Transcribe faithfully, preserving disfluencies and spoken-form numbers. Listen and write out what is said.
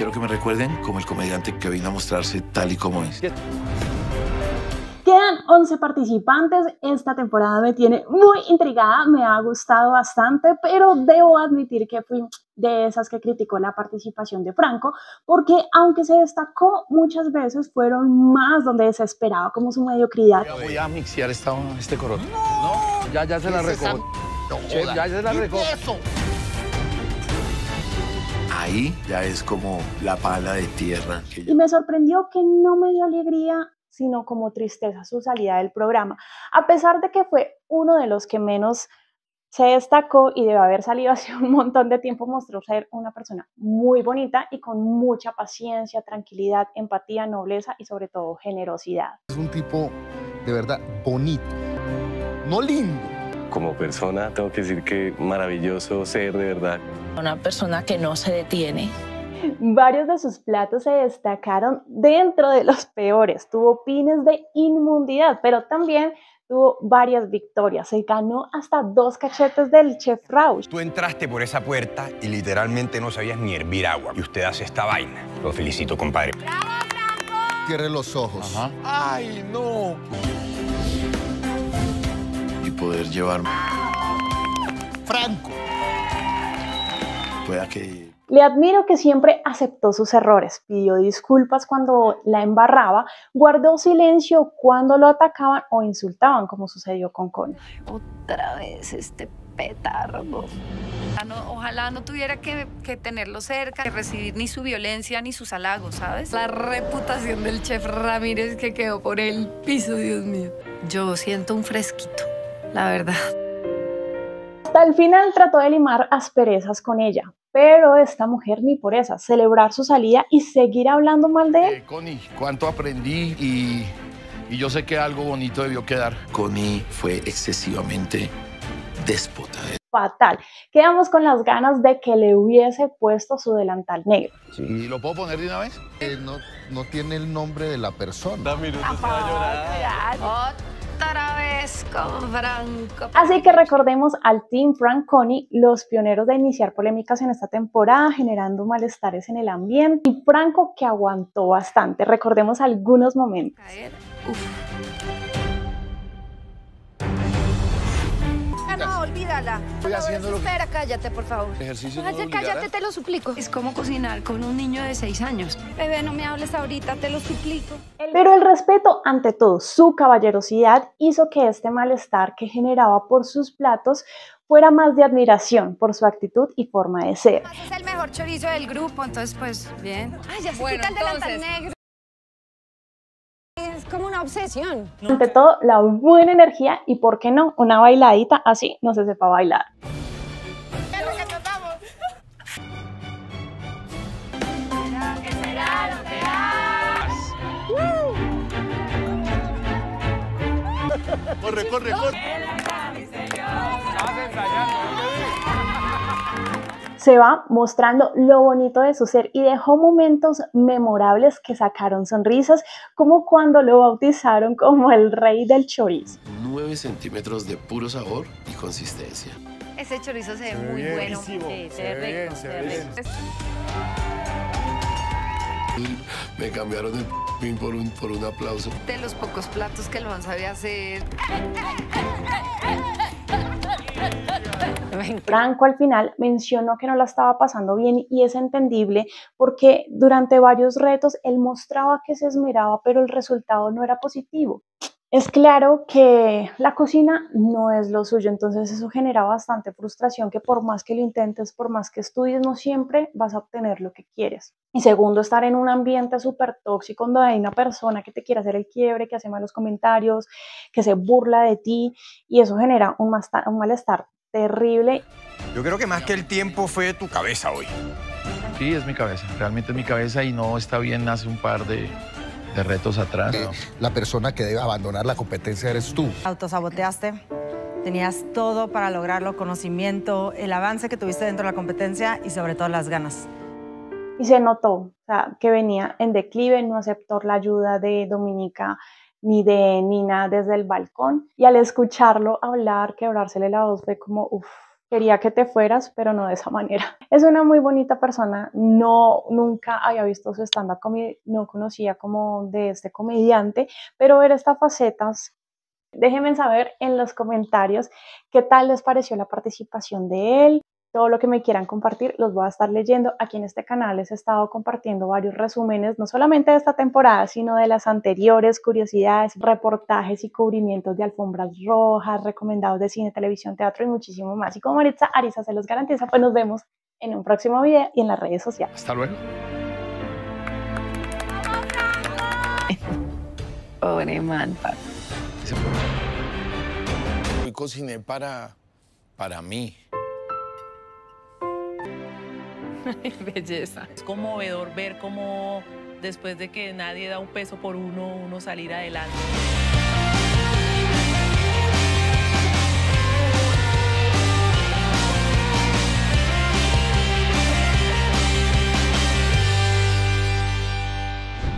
Quiero que me recuerden como el comediante que vino a mostrarse tal y como es. Quedan once participantes, esta temporada me tiene muy intrigada, me ha gustado bastante, pero debo admitir que fui de esas que criticó la participación de Franco, porque aunque se destacó muchas veces, fueron más donde se esperaba como su mediocridad. Voy a mixear esta, este coroto. No, no, ya, ya se la recojo. No, Chef, ya se la recojo. Ahí ya es como la pala de tierra. Que y me sorprendió que no me dio alegría, sino como tristeza su salida del programa, a pesar de que fue uno de los que menos se destacó y debe haber salido hace un montón de tiempo. Mostró ser una persona muy bonita y con mucha paciencia, tranquilidad, empatía, nobleza y sobre todo generosidad. Es un tipo de verdad bonito, no lindo. Como persona tengo que decir que maravilloso ser, de verdad. Una persona que no se detiene. Varios de sus platos se destacaron dentro de los peores. Tuvo pines de inmundidad, pero también tuvo varias victorias. Se ganó hasta dos cachetes del chef Rauch. Tú entraste por esa puerta y literalmente no sabías ni hervir agua. Y usted hace esta vaina. Lo felicito, compadre. ¡Bravo, Franco! Cierre los ojos. Ajá. ¡Ay, no! y poder llevarme. Franco. Pueda que... Le admiro que siempre aceptó sus errores, pidió disculpas cuando la embarraba, guardó silencio cuando lo atacaban o insultaban, como sucedió con Connie. Otra vez este petardo. No, ojalá no tuviera que, que tenerlo cerca, que recibir ni su violencia ni sus halagos, ¿sabes? La reputación del chef Ramírez que quedó por el piso, Dios mío. Yo siento un fresquito, la verdad. Hasta el final trató de limar asperezas con ella, pero esta mujer ni por esa, celebrar su salida y seguir hablando mal de él. Eh, Connie, cuánto aprendí y, y yo sé que algo bonito debió quedar. Connie fue excesivamente déspota. Fatal. Quedamos con las ganas de que le hubiese puesto su delantal negro. Sí. ¿Y lo puedo poner de una vez? Eh, no, no tiene el nombre de la persona. Da minutos para llorar. Otra vez con Franco. Así que recordemos al Team Frank Connie, los pioneros de iniciar polémicas en esta temporada, generando malestares en el ambiente, y Franco, que aguantó bastante. Recordemos algunos momentos. No, olvídala. Estoy haciendo lo que... Espera, cállate, por favor. Ejercicio Cállate, no cállate, te lo suplico. Es como cocinar con un niño de seis años. Bebé, no me hables ahorita, te lo suplico. Pero el respeto, ante todo, su caballerosidad, hizo que este malestar que generaba por sus platos fuera más de admiración por su actitud y forma de ser. Es el mejor chorizo del grupo, entonces pues bien. Ay, ya se Bueno, quita el delantal entonces... negro. Es como una obsesión. Ante todo, la buena energía y, ¿por qué no?, una bailadita así no se sepa bailar. ¿Qué será lo que harás? Corre, corre, corre. Se va mostrando lo bonito de su ser y dejó momentos memorables que sacaron sonrisas, como cuando lo bautizaron como el rey del chorizo. nueve centímetros de puro sabor y consistencia. Ese chorizo se ve Se ve muy bien, bueno. buenísimo. Sí, Se ve bien, rico, se se ve ve bien. rico. Me cambiaron el pin por un, por un aplauso. De los pocos platos que el man sabía hacer. Franco al final mencionó que no la estaba pasando bien y es entendible porque durante varios retos él mostraba que se esmeraba, pero el resultado no era positivo. Es claro que la cocina no es lo suyo, entonces eso genera bastante frustración, que por más que lo intentes, por más que estudies, no siempre vas a obtener lo que quieres. Y segundo, estar en un ambiente súper tóxico donde hay una persona que te quiere hacer el quiebre, que hace malos comentarios, que se burla de ti, y eso genera un, un malestar terrible. Yo creo que más que el tiempo fue tu cabeza hoy. Sí, es mi cabeza. Realmente es mi cabeza y no está bien hace un par de, de retos atrás. Eh, ¿no? La persona que debe abandonar la competencia eres tú. Autosaboteaste. Tenías todo para lograrlo, conocimiento, el avance que tuviste dentro de la competencia y sobre todo las ganas. Y se notó, o sea, que venía en declive, no aceptó la ayuda de Dominica ni de Nina desde el balcón. Y al escucharlo hablar, quebrársele la voz, fue como, uff, quería que te fueras, pero no de esa manera. Es una muy bonita persona, no, nunca había visto su stand-up comedy, no conocía como de este comediante, pero ver estas facetas, déjenme saber en los comentarios qué tal les pareció la participación de él. Todo lo que me quieran compartir los voy a estar leyendo. Aquí en este canal les he estado compartiendo varios resúmenes, no solamente de esta temporada, sino de las anteriores, curiosidades, reportajes y cubrimientos de alfombras rojas, recomendados de cine, televisión, teatro y muchísimo más. Y como Maritza Ariza se los garantiza, pues nos vemos en un próximo video y en las redes sociales. Hasta luego. Pobre man. Hoy cociné para, para mí. Belleza. Es conmovedor ver cómo después de que nadie da un peso por uno, uno salir adelante.